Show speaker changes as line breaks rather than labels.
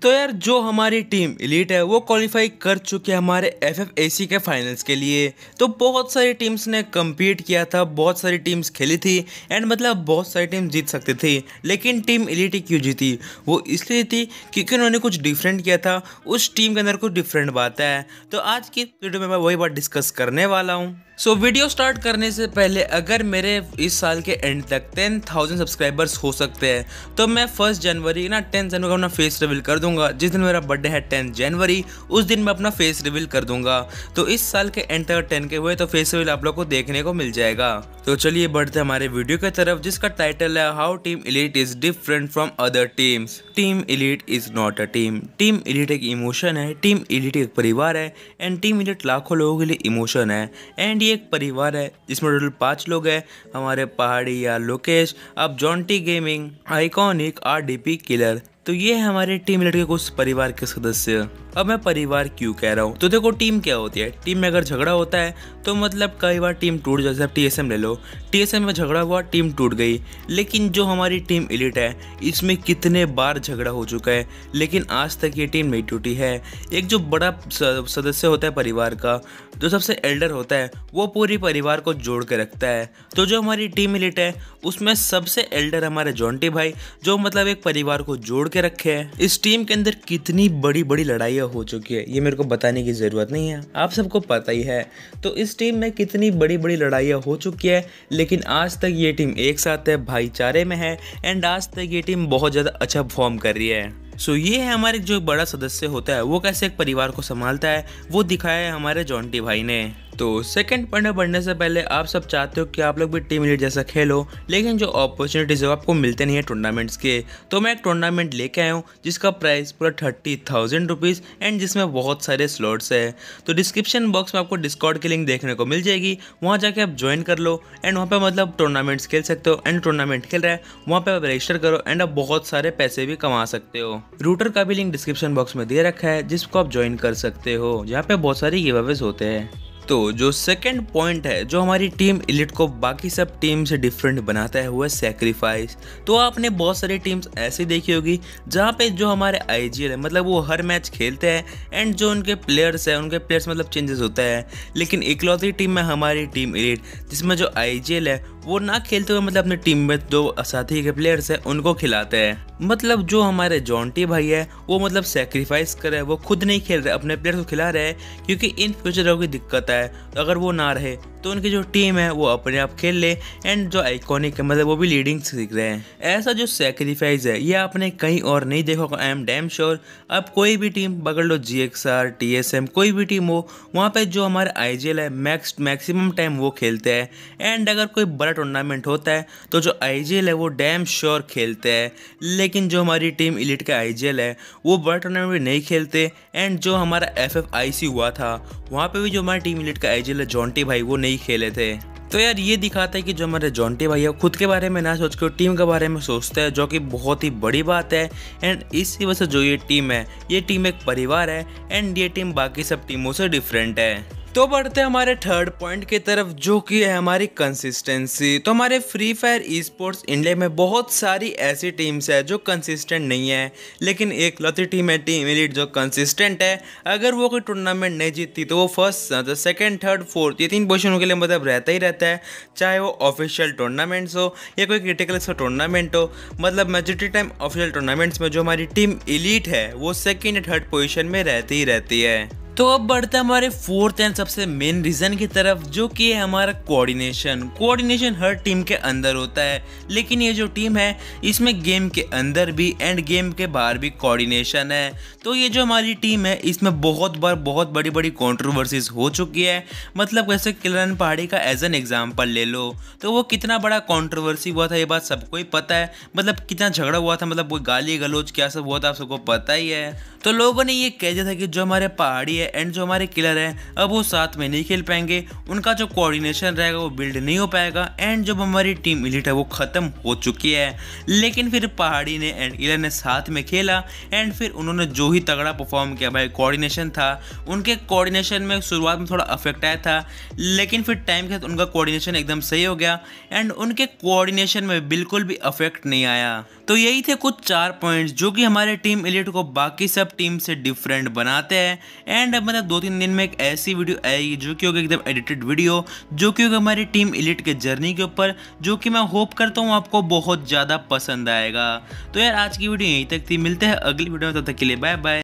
तो यार जो हमारी टीम एलीट है वो क्वालिफाई कर चुकी है हमारे FFAC के फाइनल्स के लिए। तो बहुत सारी टीम्स ने कम्पीट किया था, बहुत सारी टीम्स खेली थी एंड मतलब बहुत सारी टीम जीत सकती थी, लेकिन टीम एलीट क्यों जीती? वो इसलिए जीती क्योंकि उन्होंने कुछ डिफरेंट किया था, उस टीम के अंदर कुछ डिफरेंट बात है। तो आज की वीडियो में मैं वही बात डिस्कस करने वाला हूँ। सो वीडियो स्टार्ट करने से पहले अगर मेरे इस साल के एंड तक 10,000 सब्सक्राइबर्स हो सकते हैं तो मैं 1 जनवरी 10 जनवरी को अपना फेस रिवील कर दूंगा। जिस दिन मेरा बर्थडे है 10 जनवरी, उस दिन मैं अपना फेस रिवील कर दूंगा। तो इस साल के एंड तक 10 के हुए तो फेस रिवील आप लोग को देखने को मिल जाएगा। तो चलिए बढ़ते हमारे वीडियो की तरफ, जिसका टाइटल है how team elite is different from other teams. Team elite is not a team. Team elite एक इमोशन है, टीम एलीट एक परिवार है एंड टीम एलीट लाखों लोगों के लिए इमोशन है। एंड ये एक परिवार है जिसमें टोटल 5 लोग हैं, हमारे पहाड़ी या लोकेश, अब Jonty gaming, iconic, RDP killer. तो ये है हमारे टीम एलीट के कुछ परिवार के सदस्य। अब मैं परिवार क्यों कह रहा हूँ, तो देखो टीम क्या होती है। टीम में अगर झगड़ा होता है तो मतलब कई बार टीम टूट जाती है। TSM ले लो, TSM में झगड़ा हुआ, टीम टूट गई। लेकिन जो हमारी टीम एलीट है इसमें कितने बार झगड़ा हो चुका है, लेकिन आज तक ये टीम नहीं टूटी है। एक जो बड़ा सदस्य होता है परिवार का, जो सबसे एल्डर होता है, वो पूरी परिवार को जोड़ के रखता है। तो जो हमारी टीम एलीट है उसमें सबसे एल्डर हमारे जॉन्टी भाई, जो मतलब एक परिवार को जोड़ के रखे है। इस टीम के अंदर कितनी बड़ी बड़ी लड़ाइयाँ हो चुकी है ये मेरे को बताने की ज़रूरत नहीं है, आप सबको पता ही है। तो इस टीम में कितनी बड़ी बड़ी लड़ाइयाँ हो चुकी है, लेकिन आज तक ये टीम एक साथ है, भाईचारे में है एंड आज तक ये टीम बहुत ज़्यादा अच्छा परफॉर्म कर रही है। सो ये है हमारे जो बड़ा सदस्य होता है वो कैसे एक परिवार को संभालता है, वो दिखाया है हमारे जॉन्टी भाई ने। तो सेकंड पॉइंट में बढ़ने से पहले आप सब चाहते हो कि आप लोग भी टीम एलीट जैसा खेलो, लेकिन जो अपॉर्चुनिटीज़ है आपको मिलते नहीं है टूर्नामेंट्स के। तो मैं एक टूर्नामेंट लेके आया हूँ जिसका प्राइस पूरा 30,000 रुपीज़ एंड जिसमें बहुत सारे स्लॉट्स है। तो डिस्क्रिप्शन बॉक्स में आपको डिस्कॉर्ड की लिंक देखने को मिल जाएगी, वहाँ जाके आप ज्वाइन कर लो एंड वहाँ पर मतलब टूर्नामेंट्स खेल सकते हो। एंड टूर्नामेंट खेल रहा है वहाँ पर आप रजिस्टर करो एंड आप बहुत सारे पैसे भी कमा सकते हो। रूटर का भी लिंक डिस्क्रिप्शन बॉक्स में दे रखा है जिसको आप ज्वाइन कर सकते हो, जहाँ पे बहुत सारे गिवअवेज होते हैं। तो जो सेकंड पॉइंट है जो हमारी टीम एलीट को बाकी सब टीम से डिफरेंट बनाता है वो है सैक्रिफाइस। तो आपने बहुत सारी टीम्स ऐसी देखी होगी जहाँ पे जो हमारे IGL है मतलब वो हर मैच खेलते हैं एंड जो उनके प्लेयर्स है उनके प्लेयर्स मतलब चेंजेस होता है, लेकिन इकलौती टीम में हमारी टीम एलीट जिसमें जो IGL है वो ना खेलते हुए मतलब अपने टीम में जो साथी के प्लेयर्स हैं उनको खिलाते हैं। मतलब जो हमारे जॉन्टी भाई है वो मतलब सैक्रिफाइस कर रहे हैं, वो खुद नहीं खेल रहे, अपने प्लेयर्स को खिला रहे हैं क्योंकि इन फ्यूचर कोई दिक्कत है तो अगर वो ना रहे तो उनकी जो टीम है वो अपने आप खेल ले एंड जो आइकॉनिक है मतलब वो भी लीडिंग सीख रहे हैं। ऐसा जो सैक्रिफाइस है ये आपने कहीं और नहीं देखा होगा, आई एम डैम श्योर। अब कोई भी टीम पकड़ लो, GXR, TSM, कोई भी टीम हो, वहाँ पे जो हमारे IGL है मैक्सिमम टाइम वो खेलते हैं एंड अगर कोई बड़ा टूर्नामेंट होता है तो जो IGL है वो डैम श्योर खेलते हैं। लेकिन जो हमारी टीम एलीट का IGL है वो बड़ा टूर्नामेंट में नहीं खेलते एंड जो हमारा FFIC हुआ था वहाँ पे भी जो हमारी टीम एलीट का IGL है जॉन्टी भाई वो नहीं खेले थे। तो यार ये दिखाता है कि जो हमारे जॉन्टी भाई है खुद के बारे में ना सोच के टीम के बारे में सोचते हैं, जो कि बहुत ही बड़ी बात है। एंड इसी वजह से जो ये टीम है ये टीम एक परिवार है एंड ये टीम बाकी सब टीमों से डिफरेंट है। तो बढ़ते हैं हमारे थर्ड पॉइंट की तरफ जो कि है हमारी कंसिस्टेंसी। तो हमारे फ्री फायर ई-स्पोर्ट्स इंडिया में बहुत सारी ऐसी टीम्स है जो कंसिस्टेंट नहीं है, लेकिन एक लौती टीम है टीम एलीट जो कंसिस्टेंट है। अगर वो कोई टूर्नामेंट नहीं जीतती तो वो फर्स्ट, सेकंड, थर्ड, फोर्थ ये 3 पोजीशनों के लिए मतलब रहता ही रहता है, चाहे वो ऑफिशियल टूर्नामेंट्स हो या कोई क्रिटिकल टूर्नामेंट हो। मतलब मेजॉरिटी टाइम ऑफिशियल टूर्नामेंट्स में जो हमारी टीम एलीट है वो सेकेंड या थर्ड पोजिशन में रहती ही रहती है। तो अब बढ़ते हैं हमारे फोर्थ एंड सबसे मेन रीजन की तरफ जो कि है हमारा कोऑर्डिनेशन हर टीम के अंदर होता है, लेकिन ये जो टीम है इसमें गेम के अंदर भी एंड गेम के बाहर भी कोऑर्डिनेशन है। तो ये जो हमारी टीम है इसमें बहुत बार बहुत बड़ी बड़ी कंट्रोवर्सीज हो चुकी है। मतलब वैसे किलर पहाड़ी का एज एन एग्जाम्पल ले लो तो वो कितना बड़ा कंट्रोवर्सी हुआ था ये बात सबको ही पता है। मतलब कितना झगड़ा हुआ था, मतलब वो गाली गलौज क्या सब हुआ था आप सबको पता ही है। तो लोगों ने ये कह दिया था कि जो हमारे पहाड़ी है एंड जो हमारे किलर है अब वो साथ में नहीं खेल पाएंगे, उनका जो कोऑर्डिनेशन रहेगा वो बिल्ड नहीं हो पाएगा एंड जब हमारी टीम एलीट है वो ख़त्म हो चुकी है। लेकिन फिर पहाड़ी ने एंड किलर ने साथ में खेला एंड फिर उन्होंने जो ही तगड़ा परफॉर्म किया भाई, कोऑर्डिनेशन था उनके। कोऑर्डिनेशन में शुरुआत में थोड़ा अफेक्ट आया था, लेकिन फिर टाइम के साथ उनका कोऑर्डिनेशन एकदम सही हो गया एंड उनके कोऑर्डिनेशन में बिल्कुल भी अफेक्ट नहीं आया। तो यही थे कुछ 4 पॉइंट्स जो कि हमारे टीम एलिट को बाकी सब टीम से डिफरेंट बनाते हैं। एंड मतलब 2-3 दिन में एक ऐसी वीडियो आएगी जो कि होगी एकदम एडिटेड वीडियो, जो कि होगा हमारी टीम एलिट के जर्नी के ऊपर, जो कि मैं होप करता हूँ आपको बहुत ज़्यादा पसंद आएगा। तो यार आज की वीडियो यहीं तक थी, मिलते हैं अगली वीडियो में, तब तक के लिए बाय बाय।